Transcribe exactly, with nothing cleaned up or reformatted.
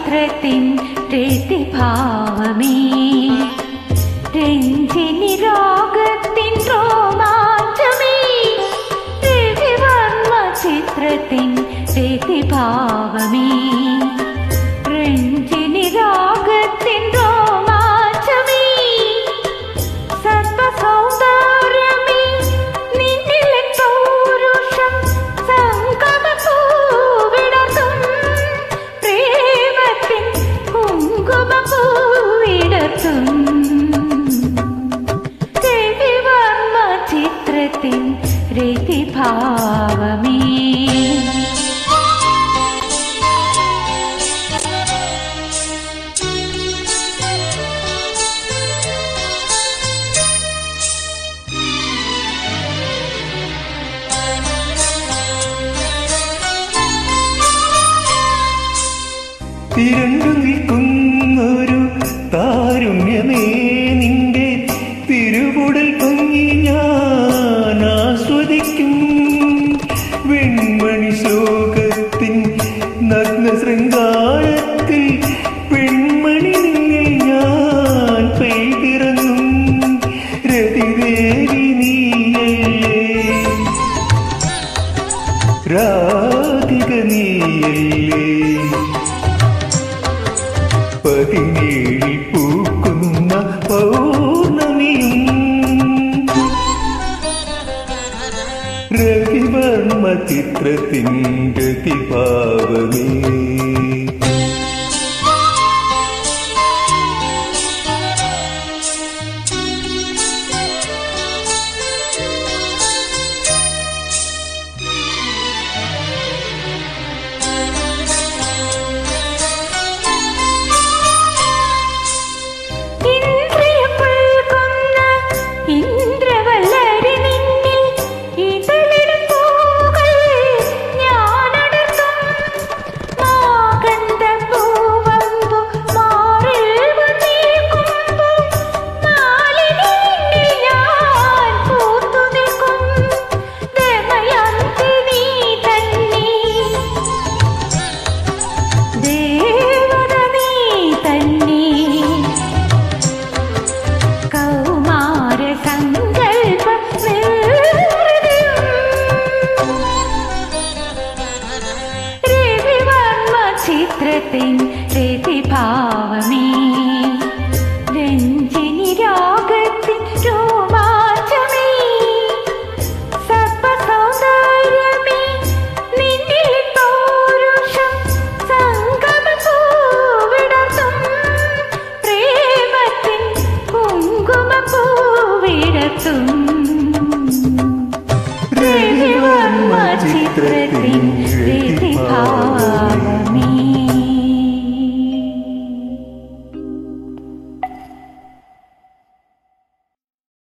ചിത്രത്തിൻ രതിഭാവമേ രഞ്ജിനി രാഗത്തിൻ രോമാഞ്ചമേ രവിവർമ്മ ചിത്രത്തിൻ രതിഭാവമേ രഞ്ജിനി രാഗത്തിൻ രോമാഞ്ചമേ സർവസൗന്ദര്യമേ നിന്നിലെ പൗരുഷം സംഗമപൂവിടർത്തും പ്രേമത്തിൻ കുങ്കുമപൂവിടർത്തും രവിവർമ്മ ചിത്രത്തിൻ രതിഭാവമേ തിരണ്ടു നിൽക്കുന്നൊരു താരുണ്യമേ നിന്റെ തിരുവുടൽ പൊങ്ങി ഞാൻ ആസ്വദിക്കും വെൺമണി ശോകത്തിൻ നഗ്ന ശൃംഗാരത്തിൽ പെൺമണി നിന്നിൽ ഞാൻ പെയ്തിറങ്ങും രതിദേവി നീയല്ലേ രാധിക നീയല്ലേ പതിനേഴിൽ പൂക്കുന്ന പൗർണമിയും രവിവർമ്മ ചിത്രത്തിൻ രതിഭാവമേ കൗമാര